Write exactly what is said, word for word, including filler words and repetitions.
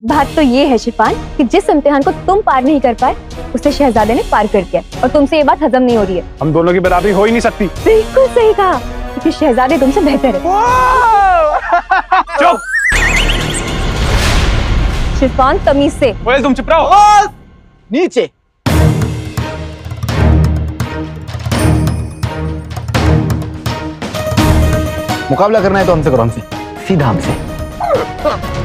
बात तो ये है शिफान कि जिस इम्तिहान को तुम पार नहीं कर पाए उसे शहजादे ने पार कर दिया और तुमसे ये बात हजम नहीं हो रही है। हम दोनों की बराबरी हो ही नहीं सकती। बिल्कुल सही कहा, क्योंकि शहजादे तुमसे बेहतर है। चुप। शिफान तमीज से। ओए तुम चुप रहो। नीचे। मुकाबला करना है तो हमसे करो, हमसे सीधा हमसे।